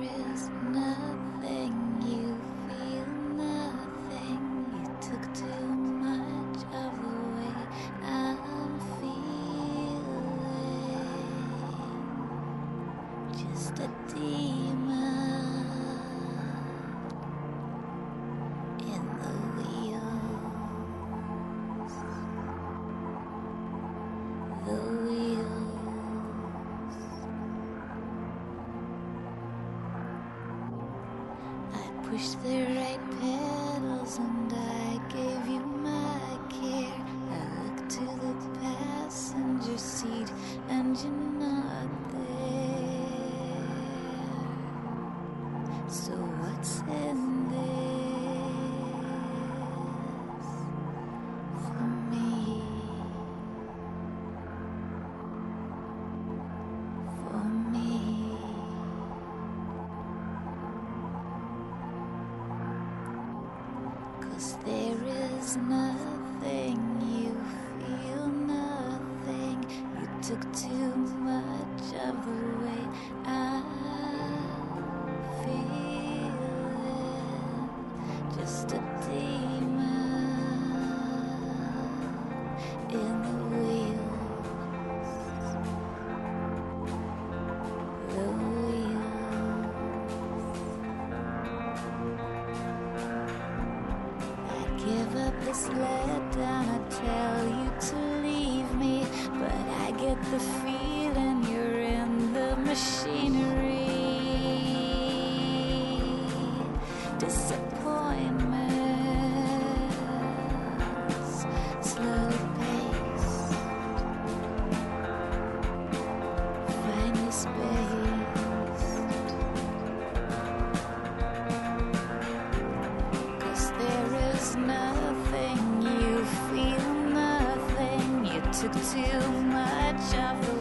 is nothing, you feel nothing. You took too much of the way I'm feeling. Just a demon in the wheels. The wheels. I pushed the right pedals and I gave you my care. I looked to the passenger seat and you're not there. So what's in this for me? For me. 'Cause there is nothing, you feel nothing. You took too much of the way I'm feeling. Just a demon in the wheels. The wheels. I give up this letdown, I tell you to leave me, but I get the feeling you're in the machinery. Disappointments, slow paced, finely spaced. 'Cause there is nothing, you feel nothing. You took too much of the